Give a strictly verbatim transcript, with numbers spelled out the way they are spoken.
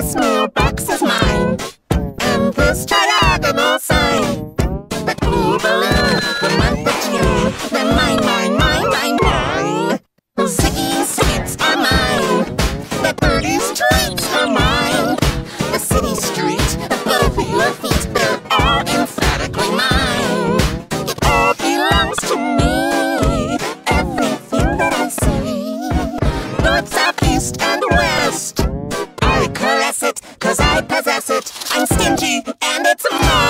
This mailbox is mine, and this triagonal sign. The blue balloon, the month of June. They're mine, mine, mine, mine, mine. Ziggy's sweets are mine. The birdie's treats are mine. The city streets, the popular feet, they're all emphatically mine. It all belongs to me, everything that I see. North, south, east, and west, I caress it, cause I possess it. I'm stingy, and it's mine.